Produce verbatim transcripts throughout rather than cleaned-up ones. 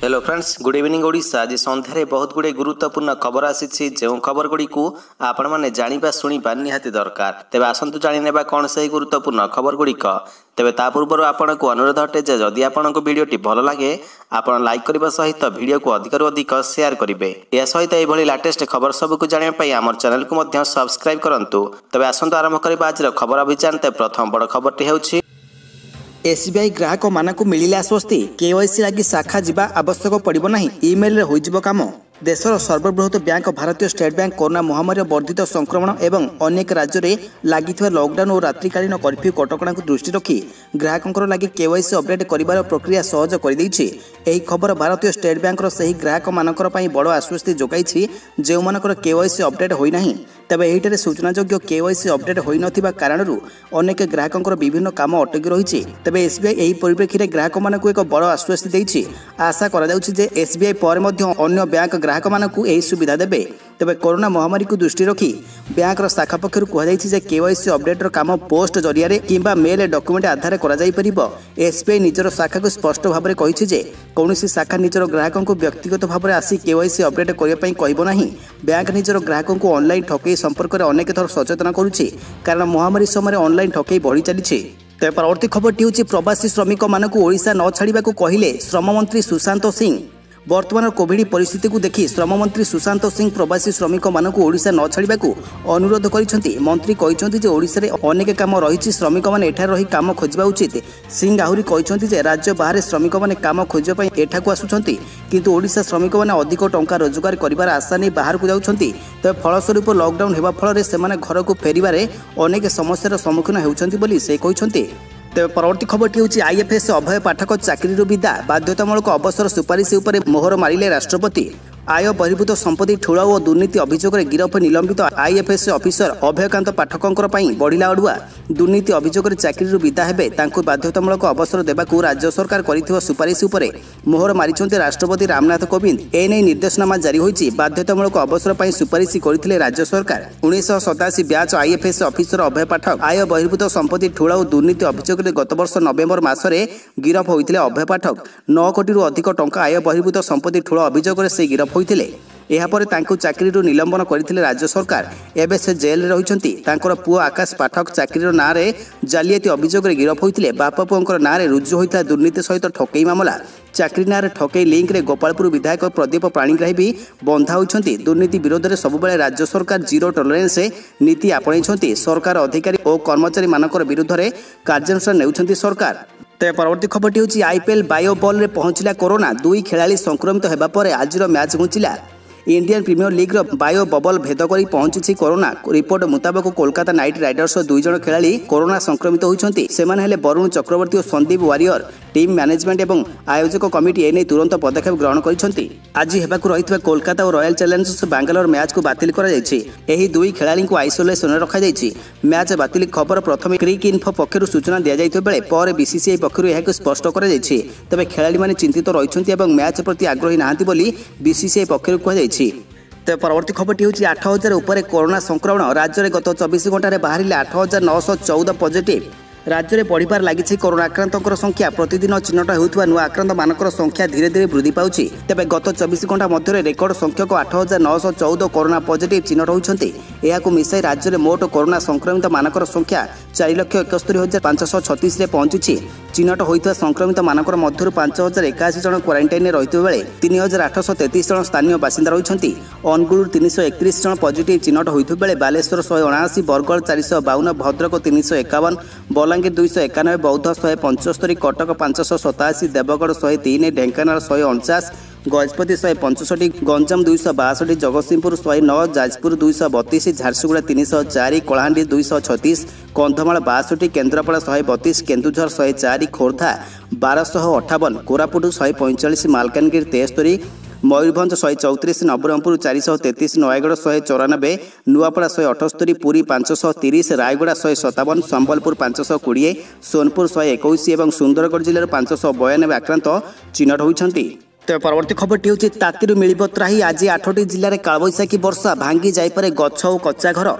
Hello friends, good evening Odisha. आज सन्धार बहुत गुड़े गुरुत्वपूर्ण खबर आसी जो खबर गुड़ी को आपण मैंने जाना शुणा निहाती दरकार। तेज आसतु जाने कौन से गुरुत्वपूर्ण खबर गुड़िक। तेज ता पूर्व आपन को अनुरोध अटे जे जदि आपन को वीडियोटी भल लगे आपन लाइक करने सहित वीडियो को अधिक अधिक शेयर करेंगे। यह सहित यह लाटेस्ट खबर सबको जानापी आम चैनल को सब्सक्राइब करूँ। तेज आसतु आरंभ करवा आज खबर अभियान। प्रथम बड़ खबरटी होउछि एसबीआई ग्राहक मानक मिलिला आश्वस्ति। केवाईसी लगी शाखा जावा आवश्यक पड़ो ना, इमेल हो काम। देशर सर्वबृहत bank Bharatiya state bank corona महामारी वर्धित संक्रमण एवं अनेक राज्य में लगी लॉकडाउन और रात्रिकालीन कर्फ्यू कटकणा को दृष्टि रखी ग्राहकों लगी केवाईसी अपडेट कर प्रक्रिया सहज कर खबर भारतीय स्टेट बैंक से ग्राहक मानक बड़ आश्वस्ति जोगाई जो मानकर केवाईसी अपडेट होना। तेबे एहिठारे सूचनायोग्य केवाईसी अपडेट होई नथिबा कारणरू अनेक ग्राहकों विभिन्न काम अटकी रही। तेबे एसबीआई एही परिप्रेक्षी में ग्राहक मानक एक बड़ आश्वस्ति देइछि। आशा करा जाउछि जे एसबीआई पर मध्य अन्य बैंक ग्राहक मानक एही सुविधा देबे। तेबे कोरोना महामारी को दृष्टि रखी बैंक शाखा पक्षर कहुई केवाईसी अपडेटर काम पोस्ट जरिया किंबा मेल डॉक्यूमेंट आधार करा जाई परिबो। एसबीआई निजर शाखा को स्पष्ट भाव में कही जे कौनसी शाखा निजर ग्राहकों को व्यक्तिगत भाव में आसी केवाईसी अपडेट करने कहब नहीं। बैंक निजर ग्राहकों को ऑनलाइन ठकई संपर्क में अनेक थर सचेतन करुछि कारण महामारी समय ऑनलाइन ठकई बढ़ी चली। तेज परवर्ती खबरटी होछि प्रवासी श्रमिक मानक ओडिशा न छाड़िबा को कहिले श्रम मंत्री सुशांत सिंह। वर्तमान कोविड परिस्थिति को देखि श्रम मंत्री सुशांत सिंह प्रवासी श्रमिक मानक ओडिशा न छाड़िबा को अनुरोध करिसेंति। मंत्री कहिसेंति जे ओडिशा रे अनेक काम रही श्रमिक माने एठार रही काम खोजिबा उचित। सिंह आहुरी कहिसेंति जे राज्य बाहर श्रमिक माने काम खोजिबा पई एठाकू आसुछंती किंतु ओडिशा श्रमिक माने अधिक टंका रोजगार करिवार आशा नै बाहर को जाउछंती। तबे फलस्वरूप लॉकडाउन हेबा फल सेमाने घर को फेरिबारे अनेक समस्यार सम्मुखीन हेउछंती बोली से कहिसेंति। तेज परवर्ती खबरटी होछि आईएफएस अभय पाठक चाकरी विदा बाध्यतामूलक अवसर सुपारिश उपर मोहर मारिले राष्ट्रपति। आय बहिर्भूत संपत्ति ठूल और दुर्नीति अभियोग में गिरफ निलंबित आईएफएस अफिसर अभयकांत पाठकों बढ़िला अड़ुआ दुर्नीति अभियोग में चाकरी विदा हेबे बाध्यतामूलक अवसर देवाक राज्य सरकार कर सुपारिश उपर मोहर मारिछन्ते राष्ट्रपति रामनाथ कोविंद। एने निर्देशनामा जारी होइछि। बाध्यतामूलक अवसर पर सुपारिश करथिले राज्य सरकार। उन्नीस सताशी batch IFS officer Abhay Pathak आय बहिर्भूत संपत्ति ठूल और दुर्नीति अभियोग में गत वर्ष नवेम्बर मासरे गिरफ होइथिले। अभय पाठक नौ कोटी अधिक टंका आय बहिर्भूत संपत्ति ठूल अभियोग में से गिरफ होइथिले। एहापर तांकु चाकरी निलंबन करथिले राज्य सरकार। एबे से जेल रे रहिसंती। तांकर पुओ आकाश पाठक चाकरी ना रे जालियाती अभियोग रे गिरफ होइथिले। बापा पुओंकर ना रे रुजु होइता दुर्नीति सहित ठकई मामला। चाकरी ना रे ठकई लिंक रे गोपालपुर विधायक प्रदीप पाणिग्राही भी बंधा होइछंती। दुर्नीति विरोध में सबुबले राज्य सरकार जीरो टॉलरेंस नीति आपणैछंती। सरकार अधिकारी और कर्मचारी मानकर विरुद्ध रे कार्यानुष्ठान नेउछंती सरकार। तेज परवर्ती खबरटी होछि आईपीएल बायो बॉल रे पहुंचला कोरोना। दुई खेलाड़ी संक्रमित हेबा परे आजिर मैच घुंचिला। Indian Premier League bio bubble भेद कर पहुंची कोरोना। रिपोर्ट मुताबक कोलकाता नाइट राइडर्स दुई जन खेलाड़ी कोरोना संक्रमित होइछंती। सेमाने हेले वरुण चक्रवर्ती और संदीप वारियर। टीम मैनेजमेंट एवं आयोजक कमिटी एने तुरंत पदक्षेप ग्रहण करिसेंती। आज हेबाकु रहितबा कोलकाता और रॉयल चैलेंजर्स बेंगलोर मैच को बातिल करा जायछि। एही दुई खेलाड़ी को आइसोलेशन रे रखा जायछि। मैच बातिल खबर प्रथमे क्रिक इन्फो पक्षरु सूचना दिया जायथिबा बेले पर बीसीसीआई पक्षरु एहाकु स्पष्ट करा जायछि। तबे खेलाड़ी माने चिंतित रहिछंती एवं मैच प्रति आग्रही नाहंती बोली बीसीसीआई पक्षरु कहा जायछि। तेज परवर्ती खबरटी होछि आठ हजार उपर कोरोना संक्रमण। राज्य में गत चौबीस घंटे बाहर आठ हजार नौश चौदह पॉजिटिव। राज्य में बढ़िबार लागिछि कोरोना आक्रांतकर संख्या। प्रतिदिन चिन्हट होउथुवा नुआ आक्रांत मानकर संख्या धीरे धीरे वृद्धि पाउछि। तेबे गत चौबीस घंटा मध्य रेकर्ड संख्यक आठ हजार नौश चौदह कोरोना पॉजिटिव चिन्हट होइछन्ति। एहाकु मिसाई राज्य में मोट कोरोना संक्रमित मानकर संख्या चार लक्ष एकस्तरी हजार पांचश छत्तीस रे पहुंची। चिन्हट होइथुवा संक्रमित मानकर मध्यरु पांच हजार एकाशी जन क्वारंटाइन रहितबा बेले तीन हजार आठश तेतीस जन स्थानीय बासिंदा रहिछन्ति। अनुगुल तीन सौ एकतीस जन पॉजिटिव चिन्हट होइथबा बेले बालेश्वर शहे अणाशी, बरगढ़ चार सौ बावन, भद्रक तीन सौ एकावन, बलांगीर दुई सौ एकानबे, बौद्ध शहे पंचस्तरी, कटक पांचश सताशी, देवगढ़ शहे तीन, ढेंकानाल शहे अणचाश, गजपति शहे पंचषठी, गंजाम दुई सौ बासठी, जगतसिंहपुर शहे नौ, जाजपुर दुई सौ बतीस, झारसुगुड़ा तीन सौ चार, कलाहांडी दुई सौ छत्तीस, कंधमाल बासठी, केन्द्रापड़ा शहे बतीस, केन्दुझर शहे चार, खोर्धा बारशह अठावन, कोरापुट शहे पैंचाश, मालकानगिरी तेस्तरी, मयूरभंज शहे चौतीस, नवरंगपुर चार सौ तेतीस, नयगढ़ शहे चौरानबे, नुआपड़ा शहे अठस्तरी, पुरी पांचश तीस, रायगढ़ शहे सतावन, संबलपुर पांचश कोड़े, सोनपुर शहे एकुश और सुंदरगढ़ जिले पांचश बयानबे आक्रांत चिन्हट होइछन्ति। तेज परवर्ती खबरटी होछि तातीरु मिलिब त्राही। आज आठटी जिले में कालबैशाखी वर्षा भांगी जाइपारे गछ और कच्चा घर।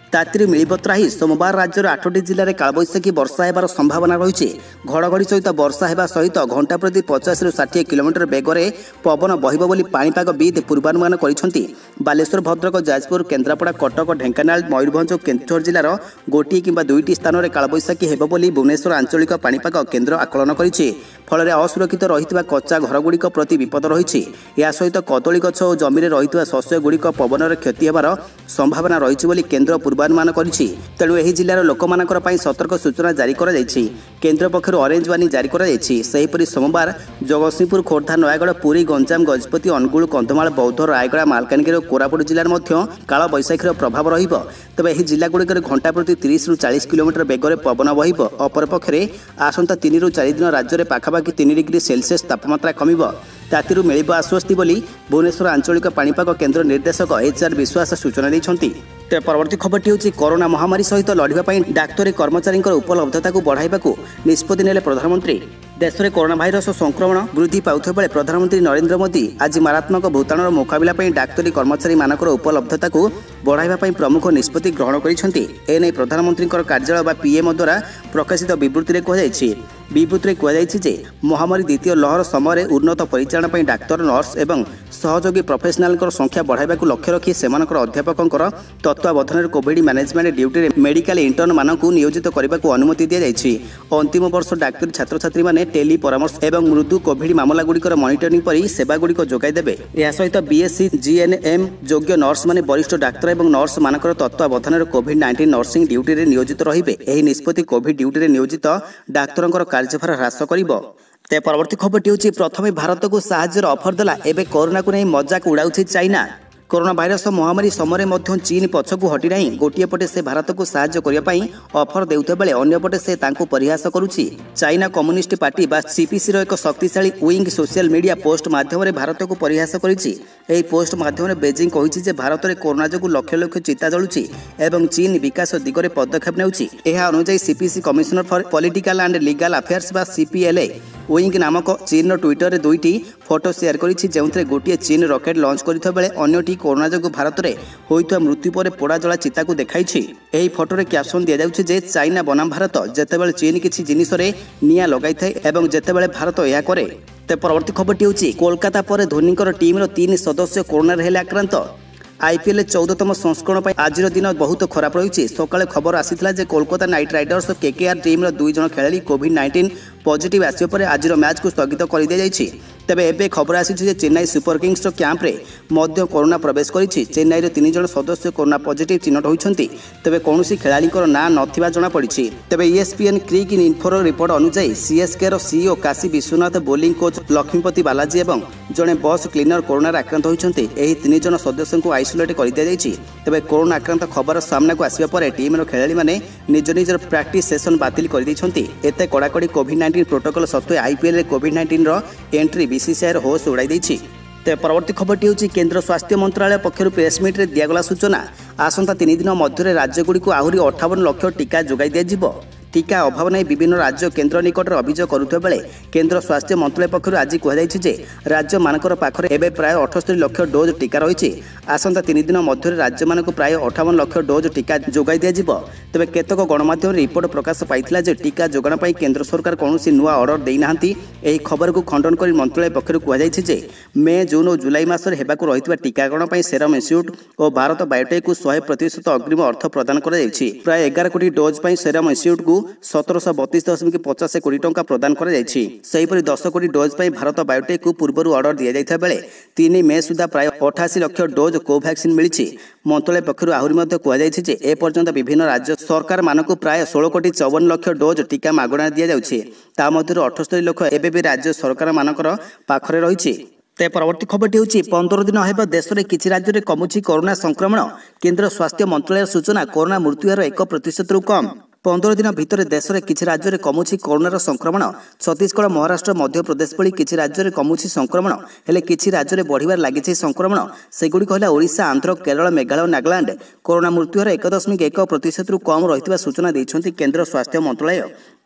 ତାତିରି ମିଳିବ ତ୍ରାହି। ସୋମବାର ରାଜ୍ୟର ଆଠଟି ଜିଲ୍ଲାରେ କାଳବୈଶାଖୀ ବର୍ଷା ହେବାର ସମ୍ଭାବନା ରହିଛି। ଘଡ଼ଘଡ଼ି ସହିତ ବର୍ଷା ହେବା ସହିତ ଘଣ୍ଟା ପ୍ରତି ପଚାଶରୁ ଷାଠିଏ କିଲୋମିଟର ବେଗରେ ପବନ ବହିବ ବୋଲି ପାଣିପାଗବିତ୍ ପୂର୍ବାନୁମାନ କରିଛନ୍ତି। ବାଲେଶ୍ୱର, ଭଦ୍ରକ, ଯାଜପୁର, କେନ୍ଦ୍ରାପଡ଼ା, କଟକ, ଢେଙ୍କାନାଳ, ମୟୂରଭଞ୍ଜ ଓ କେନ୍ଦୁଝର ଜିଲ୍ଲାର ଗୋଟିଏ କିମ୍ବା ଦୁଇଟି ସ୍ଥାନରେ କାଳବୈଶାଖୀ ହେବ ବୋଲି ଭୁବନେଶ୍ୱର ଆଞ୍ଚଳିକ ପାଣିପାଗ କେନ୍ଦ୍ର ଆକଳନ କରିଛି। ଫଳରେ ଅସୁରକ୍ଷିତ ରହିଥିବା କଚ୍ଚା ଘରଗୁଡ଼ିକ ପ୍ରତି ବିପଦ ରହିଛି। ଏହା ସହିତ କଦଳୀ ଗଛ ଓ ଜମିରେ ରହିଥିବା ଶସ୍ୟଗୁଡ଼ିକ ପବନରେ କ୍ଷତି ହେବାର ସମ୍ଭାବନା ରହିଛି ବୋଲି କେନ୍ଦ୍ର ପୂର୍ବାନୁମାନ କରିଛି। ତେଣୁ ଏହି ଜିଲ୍ଲାର ଲୋକମାନଙ୍କର ପାଇଁ ସତର୍କ ସୂଚନା ଜାରି କରାଯାଇଛି। କେନ୍ଦ୍ର ପକ୍ଷରୁ ଅରେଞ୍ଜ ୱାର୍ଣ୍ଣିଂ ଜାରି କରାଯାଇଛି। ସେହିପରି ସୋମବାର ଜଗତସିଂହପୁର, ଖୋର୍ଦ୍ଧା, ନୟାଗଡ଼, ପୁରୀ, ଗଞ୍ଜାମ, ଗଜପତି, ଅନୁଗୁଳ, କନ୍ଧମାଳ, ବୌଦ୍ଧ, ରାୟଗଡ଼ା, ମାଲକାନଗିରି ଓ କୋରାପୁଟ ଜିଲ୍ଲାରେ ମଧ୍ୟ କାଳବୈଶାଖୀର ପ୍ରଭାବ ରହିବ। ତେବେ ଏହି ଜିଲ୍ଲାଗୁଡ଼ିକରେ ଘଣ୍ଟା ପ୍ରତି ତିରିଶରୁ ଚାଳିଶ କିଲୋମିଟର ବେଗରେ ପବନ ବହିବ। ଅପରପକ୍ଷରେ ଆସନ୍ତା ତିନିରୁ ଚାରି ଦିନ ରାଜ୍ୟରେ ପାଖାପାଖି ତିନି ଡିଗ୍ରୀ ସେଲସିୟସ୍ ତାପମାତ୍ରା କମିବ। ତାତିରୁ ମିଳିବ ଆଶ୍ୱସ୍ତି ବୋଲି ଭୁବନେଶ୍ୱର ଆଞ୍ଚଳିକ ପାଣିପାଗ କେନ୍ଦ୍ର ନିର୍ଦ୍ଦେଶକ ଏଚ୍ ଆର୍ ବିଶ୍ୱାସ ସୂଚନା ଦେଇଛନ୍ତି। ତେବେ ପରବର୍ତ୍ତୀ ଖବରଟି ହେଉଛି କରୋନା ମହାମାରୀ ସହିତ ଲଢ଼ିବା ପାଇଁ ଡାକ୍ତରୀ କର୍ମଚାରୀଙ୍କର ଉପଲବ୍ଧତାକୁ ବଢ଼ାଇବାକୁ ନିଷ୍ପତ୍ତି ନେଲେ ପ୍ରଧାନମନ୍ତ୍ରୀ। ଦେଶରେ କରୋନା ଭାଇରସ ସଂକ୍ରମଣ ବୃଦ୍ଧି ପାଉଥିବା ବେଳେ ପ୍ରଧାନମନ୍ତ୍ରୀ ନରେନ୍ଦ୍ର ମୋଦି ଆଜି ମାରାତ୍ମକ ଭୂତାଣୁର ମୁକାବିଲା ପାଇଁ ଡାକ୍ତରୀ କର୍ମଚାରୀମାନଙ୍କର ଉପଲବ୍ଧତାକୁ ବଢ଼ାଇବା ପାଇଁ ପ୍ରମୁଖ ନିଷ୍ପତ୍ତି ଗ୍ରହଣ କରିଛନ୍ତି। ଏନେଇ ପ୍ରଧାନମନ୍ତ୍ରୀଙ୍କର କାର୍ଯ୍ୟାଳୟ ବା ପିଏମ୍ଓ ଦ୍ୱାରା ପ୍ରକାଶିତ ବିବୃତ୍ତିରେ କୁହାଯାଇଛି। ବିବୃତ୍ତିରେ କୁହାଯାଇଛି ଯେ ମହାମାରୀ ଦ୍ୱିତୀୟ ଲହର ସମୟରେ ଉନ୍ନତ ପରିଚାଳନା ପାଇଁ ଡାକ୍ତର, ନର୍ସ ଏବଂ ସହଯୋଗୀ ପ୍ରଫେସନାଲଙ୍କର ସଂଖ୍ୟା ବଢ଼ାଇବାକୁ ଲକ୍ଷ୍ୟ ରଖି ସେମାନଙ୍କର ଅଧ୍ୟାପକଙ୍କର ତତ୍ତ୍ୱାବଧାନରେ କୋଭିଡ୍ ମ୍ୟାନେଜମେଣ୍ଟ ଡ୍ୟୁଟିରେ ମେଡିକାଲ ଇଣ୍ଟର୍ନମାନଙ୍କୁ ନିୟୋଜିତ କରିବାକୁ ଅନୁମତି ଦିଆଯାଇଛି। ଅନ୍ତିମ ବର୍ଷ ଡାକ୍ତରୀ ଛାତ୍ରଛାତ୍ରୀମାନେ ଟେଲି ପରାମର୍ଶ ଏବଂ ମୃଦୁ କୋଭିଡ୍ ମାମଲାଗୁଡ଼ିକର ମନିଟରିଂ ପରି ସେବାଗୁଡ଼ିକ ଯୋଗାଇ ଦେବେ। ଏହା ସହିତ ବିଏସ୍ସି, ଜିଏନ୍ଏମ୍ ଯୋଗ୍ୟ ନର୍ସମାନେ ବରିଷ୍ଠ ଡାକ୍ତର ଏବଂ ନର୍ସମାନଙ୍କର ତତ୍ତ୍ୱାବଧାନରେ କୋଭିଡ୍ ନାଇଣ୍ଟିନ୍ ନର୍ସିଂ ଡ୍ୟୁଟିରେ ନିୟୋଜିତ ରହିବେ। ଏହି ନିଷ୍ପତ୍ତି କୋଭିଡ୍ ଡ୍ୟୁଟିରେ ନିୟୋଜିତ ଡାକ୍ତରଙ୍କର କାର୍ଯ୍ୟଭାର ହ୍ରାସ କରିବ। ତେବେ ପରବର୍ତ୍ତୀ ଖବରଟି ହେଉଛି ପ୍ରଥମେ ଭାରତକୁ ସାହାଯ୍ୟର ଅଫର ଦେଲା, ଏବେ କରୋନାକୁ ନେଇ ମଜାକ ଉଡ଼ାଉଛି ଚାଇନା। କରୋନା ଭାଇରସ ମହାମାରୀ ସମୟରେ ମଧ୍ୟ ଚୀନ ପଛକୁ ହଟି ନାହିଁ। ଗୋଟିଏ ପଟେ ସେ ଭାରତକୁ ସାହାଯ୍ୟ କରିବା ପାଇଁ ଅଫର ଦେଉଥିବା ବେଳେ ଅନ୍ୟପଟେ ସେ ତାଙ୍କୁ ପରିହାସ କରୁଛି। ଚାଇନା କମ୍ୟୁନିଷ୍ଟ ପାର୍ଟି ବା ସିପିସିର ଏକ ଶକ୍ତିଶାଳୀ ୱିଙ୍ଗ ସୋସିଆଲ ମିଡିଆ ପୋଷ୍ଟ ମାଧ୍ୟମରେ ଭାରତକୁ ପରିହାସ କରିଛି। ଏହି ପୋଷ୍ଟ ମାଧ୍ୟମରେ ବେଜିଂ କହିଛି ଯେ ଭାରତରେ କରୋନା ଯୋଗୁଁ ଲକ୍ଷ ଲକ୍ଷ ଚିତା ଜଳୁଛି ଏବଂ ଚୀନ ବିକାଶ ଦିଗରେ ପଦକ୍ଷେପ ନେଉଛି। ଏହା ଅନୁଯାୟୀ CPC commissioner for political and legal affairs ବା ସିପିଏଲ୍ଏ ୱିଙ୍ଗ ନାମକ ଚୀନର ଟ୍ୱିଟରରେ ଦୁଇଟି ଫଟୋ ସେୟାର କରିଛି, ଯେଉଁଥିରେ ଗୋଟିଏ ଚୀନ ରକେଟ୍ ଲଞ୍ଚ କରିଥିବା ବେଳେ ଅନ୍ୟଟି କରୋନା ଯୋଗୁଁ ଭାରତରେ ହୋଇଥିବା ମୃତ୍ୟୁ ପରେ ପୋଡ଼ାଜଳା ଚିତାକୁ ଦେଖାଇଛି। ଏହି ଫଟୋରେ କ୍ୟାପସନ୍ ଦିଆଯାଉଛି ଯେ ଚାଇନା ବନାମ ଭାରତ, ଯେତେବେଳେ ଚୀନ କିଛି ଜିନିଷରେ ନିଆଁ ଲଗାଇଥାଏ ଏବଂ ଯେତେବେଳେ ଭାରତ ଏହା କରେ। ତେବେ ପରବର୍ତ୍ତୀ ଖବରଟି ହେଉଛି କୋଲକାତା ପରେ ଧୋନିଙ୍କର ଟିମ୍ର ତିନି ସଦସ୍ୟ କରୋନାରେ ହେଲେ ଆକ୍ରାନ୍ତ। ଆଇପିଏଲ୍ ଚଉଦତମ ସଂସ୍କରଣ ପାଇଁ ଆଜିର ଦିନ ବହୁତ ଖରାପ ରହିଛି। ସକାଳେ ଖବର ଆସିଥିଲା ଯେ କୋଲକାତା ନାଇଟ୍ ରାଇଡର୍ସ ଓ କେକେଆର୍ ଟିମ୍ର ଦୁଇ ଜଣ ଖେଳାଳି କୋଭିଡ୍ ନାଇଣ୍ଟିନ୍ ପଜିଟିଭ୍ ଆସିବା ପରେ ଆଜିର ମ୍ୟାଚ୍କୁ ସ୍ଥଗିତ କରିଦିଆଯାଇଛି। ତେବେ ଏବେ ଖବର ଆସିଛି ଯେ ଚେନ୍ନାଇ ସୁପର କିଙ୍ଗସର କ୍ୟାମ୍ପରେ ମଧ୍ୟ କରୋନା ପ୍ରବେଶ କରିଛି। ଚେନ୍ନାଇର ତିନି ଜଣ ସଦସ୍ୟ କରୋନା ପଜିଟିଭ୍ ଚିହ୍ନଟ ହୋଇଛନ୍ତି। ତେବେ କୌଣସି ଖେଳାଳିଙ୍କର ନାଁ ନଥିବା ଜଣାପଡ଼ିଛି। ତେବେ ଇଏସ୍ପିଏନ୍ କ୍ରିକ୍ ଇନଫୋର ରିପୋର୍ଟ ଅନୁଯାୟୀ ସିଏସ୍କେର CEO Kashi Vishwanath, bowling coach Lakshmipathy Balaji ଏବଂ ଜଣେ ବସ୍ କ୍ଲିନର କରୋନାରେ ଆକ୍ରାନ୍ତ ହୋଇଛନ୍ତି। ଏହି ତିନି ଜଣ ସଦସ୍ୟଙ୍କୁ ଆଇସୋଲେଟ୍ କରିଦିଆଯାଇଛି। ତେବେ କରୋନା ଆକ୍ରାନ୍ତ ଖବର ସାମ୍ନାକୁ ଆସିବା ପରେ ଟିମ୍ର ଖେଳାଳିମାନେ ନିଜ ନିଜର ପ୍ରାକ୍ଟିସ୍ ସେସନ୍ ବାତିଲ କରିଦେଇଛନ୍ତି। ଏତେ କଡ଼ାକଡ଼ି କୋଭିଡ୍ ନାଇଣ୍ଟିନ୍ ପ୍ରୋଟୋକଲ୍ ସତ୍ତ୍ୱେ ଆଇପିଏଲ୍ରେ କୋଭିଡ୍ ନାଇଣ୍ଟିନ୍ର ଏଣ୍ଟ୍ରି ବିସିସିଆଇର ହୋସ୍ ଉଡ଼ାଇ ଦେଇଛି। ତେବେ ପରବର୍ତ୍ତୀ ଖବରଟି ହେଉଛି କେନ୍ଦ୍ର ସ୍ୱାସ୍ଥ୍ୟ ମନ୍ତ୍ରଣାଳୟ ପକ୍ଷରୁ ପ୍ରେସ୍ମିଟ୍ରେ ଦିଆଗଲା ସୂଚନା। ଆସନ୍ତା ତିନି ଦିନ ମଧ୍ୟରେ ରାଜ୍ୟଗୁଡ଼ିକୁ ଆହୁରି ଅଠାବନ ଲକ୍ଷ ଟିକା ଯୋଗାଇ ଦିଆଯିବ। ଟିକା ଅଭାବ ନେଇ ବିଭିନ୍ନ ରାଜ୍ୟ କେନ୍ଦ୍ର ନିକଟରେ ଅଭିଯୋଗ କରୁଥିବା ବେଳେ କେନ୍ଦ୍ର ସ୍ୱାସ୍ଥ୍ୟ ମନ୍ତ୍ରଣାଳୟ ପକ୍ଷରୁ ଆଜି କୁହାଯାଇଛି ଯେ ରାଜ୍ୟମାନଙ୍କର ପାଖରେ ଏବେ ପ୍ରାୟ ଅଠସ୍ତରୀ ଲକ୍ଷ ଡୋଜ୍ ଟିକା ରହିଛି। ଆସନ୍ତା ତିନି ଦିନ ମଧ୍ୟରେ ରାଜ୍ୟମାନଙ୍କୁ ପ୍ରାୟ ଅଠାବନ ଲକ୍ଷ ଡୋଜ୍ ଟିକା ଯୋଗାଇ ଦିଆଯିବ। ତେବେ କେତେକ ଗଣମାଧ୍ୟମରେ ରିପୋର୍ଟ ପ୍ରକାଶ ପାଇଥିଲା ଯେ ଟିକା ଯୋଗାଣ ପାଇଁ କେନ୍ଦ୍ର ସରକାର କୌଣସି ନୂଆ ଅର୍ଡର ଦେଇନାହାନ୍ତି। ଏହି ଖବରକୁ ଖଣ୍ଡନ କରି ମନ୍ତ୍ରଣାଳୟ ପକ୍ଷରୁ କୁହାଯାଇଛି ଯେ ମେ, ଜୁନ୍ ଓ ଜୁଲାଇ ମାସରେ ହେବାକୁ ରହିଥିବା ଟିକାକରଣ ପାଇଁ ସେରମ୍ ଇନଷ୍ଟିଚ୍ୟୁଟ୍ ଓ ଭାରତ ବାୟୋଟେକ୍କୁ ଶହେ ପ୍ରତିଶତ ଅଗ୍ରିମ ଅର୍ଥ ପ୍ରଦାନ କରାଯାଇଛି। ପ୍ରାୟ ଏଗାର କୋଟି ଡୋଜ୍ ପାଇଁ ସେରମ୍ ଇନଷ୍ଟିଚ୍ୟୁଟ୍କୁ ସତରଶହ ବତିଶ ଦଶମିକ ପଚାଶ କୋଟି ଟଙ୍କା ପ୍ରଦାନ କରାଯାଇଛି। ସେହିପରି ଦଶ କୋଟି ଡୋଜ୍ ପାଇଁ ଭାରତ ବାୟୋଟେକ୍କୁ ପୂର୍ବରୁ ଅର୍ଡର ଦିଆଯାଇଥିବା ବେଳେ ତିନି ମେ ସୁଦ୍ଧା ପ୍ରାୟ ଅଠାଅଶୀ ଲକ୍ଷ ଡୋଜ୍ କୋଭାକ୍ସିନ୍ ମିଳିଛି। ମନ୍ତ୍ରଣାଳୟ ପକ୍ଷରୁ ଆହୁରି ମଧ୍ୟ କୁହାଯାଇଛି ଯେ ଏପର୍ଯ୍ୟନ୍ତ ବିଭିନ୍ନ ରାଜ୍ୟ ସରକାରମାନଙ୍କୁ ପ୍ରାୟ ଷୋହଳ କୋଟି ଚଉବନ ଲକ୍ଷ ଡୋଜ୍ ଟିକା ମାଗଣାରେ ଦିଆଯାଉଛି। ତା ମଧ୍ୟରୁ ଅଠସ୍ତରୀ ଲକ୍ଷ ଏବେ ବି ରାଜ୍ୟ ସରକାରମାନଙ୍କର ପାଖରେ ରହିଛି। ତେବେ ପରବର୍ତ୍ତୀ ଖବରଟି ହେଉଛି ପନ୍ଦର ଦିନ ହେବ ଦେଶରେ କିଛି ରାଜ୍ୟରେ କମୁଛି କରୋନା ସଂକ୍ରମଣ। କେନ୍ଦ୍ର ସ୍ୱାସ୍ଥ୍ୟ ମନ୍ତ୍ରଣାଳୟ ସୂଚନା, କରୋନା ମୃତ୍ୟୁହାର ଏକ ପ୍ରତିଶତରୁ କମ୍। ପନ୍ଦର ଦିନ ଭିତରେ ଦେଶରେ କିଛି ରାଜ୍ୟରେ କମୁଛି କରୋନାର ସଂକ୍ରମଣ। ଛତିଶଗଡ଼, ମହାରାଷ୍ଟ୍ର, ମଧ୍ୟପ୍ରଦେଶ ଭଳି କିଛି ରାଜ୍ୟରେ କମୁଛି ସଂକ୍ରମଣ, ହେଲେ କିଛି ରାଜ୍ୟରେ ବଢ଼ିବାରେ ଲାଗିଛି ସଂକ୍ରମଣ। ସେଗୁଡ଼ିକ ହେଲା ଓଡ଼ିଶା, ଆନ୍ଧ୍ର, କେରଳ, ମେଘାଳୟ, ନାଗାଲାଣ୍ଡ। କରୋନା ମୃତ୍ୟୁହାର ଏକ ଦଶମିକ ଏକ ପ୍ରତିଶତରୁ କମ୍ ରହିଥିବା ସୂଚନା ଦେଇଛନ୍ତି କେନ୍ଦ୍ର ସ୍ୱାସ୍ଥ୍ୟ ମନ୍ତ୍ରଣାଳୟ।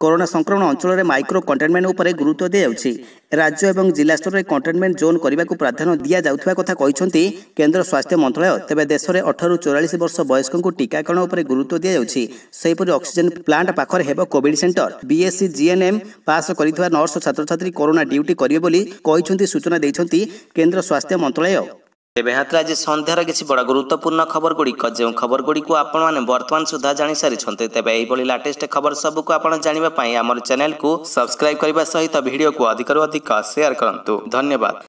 कोरोना संक्रमण अंचल माइक्रो कंटेनमेंट उपरे गुरुत्व दियाउछि। राज्य एवं जिला स्तर में कंटेनमेंट जोन करने को प्राधान्य दि जाउथबा कथा कहिसंती केंद्र स्वास्थ्य मंत्रालय। तेबे देश में अठारह चौवालीस वर्ष वयस्क को टीकाकरण उपरे गुरुत्व दि जाउछि। सेहिपरि ऑक्सीजन प्लांट पाखर हेबो Covid centre. BSc GNM pass करिथवा नर्स छात्र छात्री कोरोना ड्यूटी करिवे बोली कहिसंती सूचना दैछंती केंद्र स्वास्थ्य मंत्रालय। तेबे हाथ आज संध्यार किसी बड़ा गुरुत्वपूर्ण खबर गुड़िक जो खबर गुड़ी को आपण मैंने वर्तमान सुधा जानी सारी तेबे यही लाटेस्ट खबर सब को आपण जानिबा पई हमर चैनल को सब्सक्राइब करने सहित वीडियो को अधिक अधिक शेयर करंतु। धन्यवाद।